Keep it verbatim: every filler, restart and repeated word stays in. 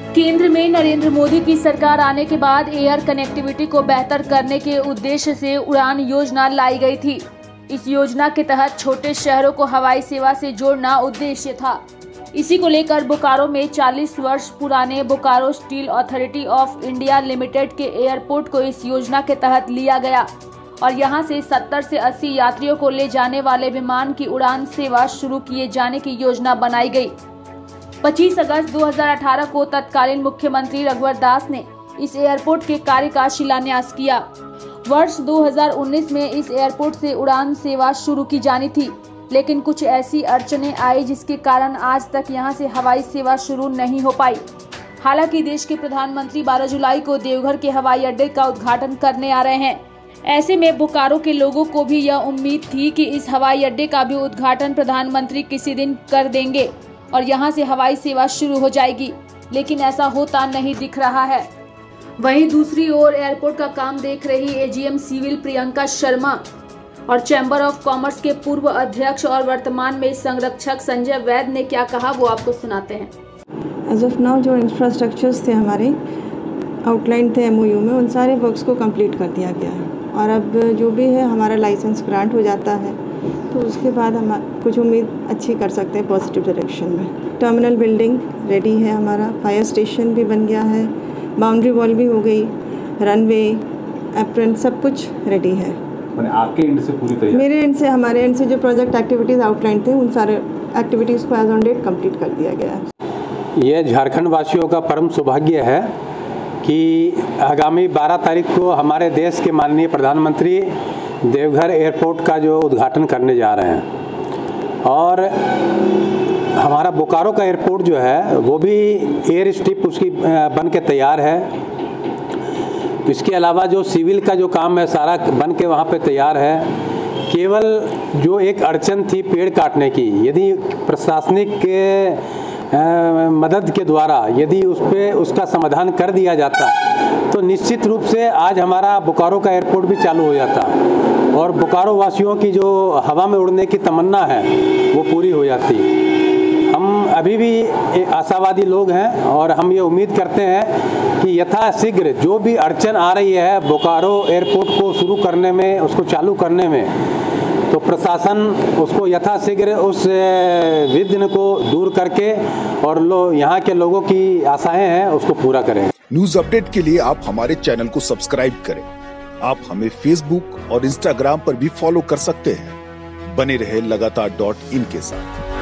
केंद्र में नरेंद्र मोदी की सरकार आने के बाद एयर कनेक्टिविटी को बेहतर करने के उद्देश्य से उड़ान योजना लाई गई थी। इस योजना के तहत छोटे शहरों को हवाई सेवा से जोड़ना उद्देश्य था। इसी को लेकर बोकारो में चालीस वर्ष पुराने Bokaro Steel Authority of India Limited के एयरपोर्ट को इस योजना के तहत लिया गया और यहां से सत्तर से अस्सी यात्रियों को ले जाने वाले विमान की उड़ान सेवा शुरू किए जाने की योजना बनाई गई। पच्चीस अगस्त दो हज़ार अठारह को तत्कालीन मुख्यमंत्री रघुवर दास ने इस एयरपोर्ट के कार्य का शिलान्यास किया। वर्ष दो हज़ार उन्नीस में इस एयरपोर्ट से उड़ान सेवा शुरू की जानी थी, लेकिन कुछ ऐसी अड़चनें आई जिसके कारण आज तक यहां से हवाई सेवा शुरू नहीं हो पाई। हालांकि देश के प्रधानमंत्री बारह जुलाई को देवघर के हवाई अड्डे का उद्घाटन करने आ रहे हैं। ऐसे में बोकारो के लोगों को भी यह उम्मीद थी कि इस हवाई अड्डे का भी उद्घाटन प्रधानमंत्री किसी दिन कर देंगे और यहां से हवाई सेवा शुरू हो जाएगी, लेकिन ऐसा होता नहीं दिख रहा है। वहीं दूसरी ओर एयरपोर्ट का काम देख रही एजीएम सिविल प्रियंका शर्मा और चैम्बर ऑफ कॉमर्स के पूर्व अध्यक्ष और वर्तमान में संरक्षक संजय वैद ने क्या कहा, वो आपको सुनाते हैं। एज ऑफ नाउ जो इंफ्रास्ट्रक्चर्स थे हमारे आउटलाइन थे एमओयू में, उन सारे वर्क्स को कंप्लीट कर दिया गया है और अब जो भी है हमारा लाइसेंस ग्रांट हो जाता है तो उसके बाद हम कुछ उम्मीद अच्छी कर सकते हैं पॉजिटिव डायरेक्शन में। टर्मिनल बिल्डिंग रेडी है, हमारा फायर स्टेशन भी बन गया है, बाउंड्री वॉल भी हो गई, रनवे एप्रन सब कुछ रेडी है। आपके एंड से पूरी तैयारी? मेरे एंड से, हमारे एंड से जो प्रोजेक्ट एक्टिविटीज़ आउटलाइन थे उन सारे एक्टिविटीज़ को एज ऑन डेट कंप्लीट कर दिया गया है। ये झारखंड वासियों का परम सौभाग्य है कि आगामी बारह तारीख को हमारे देश के माननीय प्रधानमंत्री देवघर एयरपोर्ट का जो उद्घाटन करने जा रहे हैं और हमारा बोकारो का एयरपोर्ट जो है वो भी एयर स्ट्रिप उसकी बन के तैयार है। इसके अलावा जो सिविल का जो काम है सारा बन के वहाँ पे तैयार है। केवल जो एक अड़चन थी पेड़ काटने की, यदि प्रशासनिक के आ, मदद के द्वारा यदि उस पर उसका समाधान कर दिया जाता तो निश्चित रूप से आज हमारा बोकारो का एयरपोर्ट भी चालू हो जाता और बोकारो वासियों की जो हवा में उड़ने की तमन्ना है वो पूरी हो जाती। हम अभी भी आशावादी लोग हैं और हम ये उम्मीद करते हैं कि यथाशीघ्र जो भी अड़चन आ रही है बोकारो एयरपोर्ट को शुरू करने में, उसको चालू करने में, तो प्रशासन उसको यथाशीघ्र उस विघ्न को दूर करके और लो यहाँ के लोगों की आशाएं हैं उसको पूरा करें। न्यूज अपडेट के लिए आप हमारे चैनल को सब्सक्राइब करें। आप हमें फेसबुक और इंस्टाग्राम पर भी फॉलो कर सकते हैं। बने रहे लगातार डॉट इन के साथ।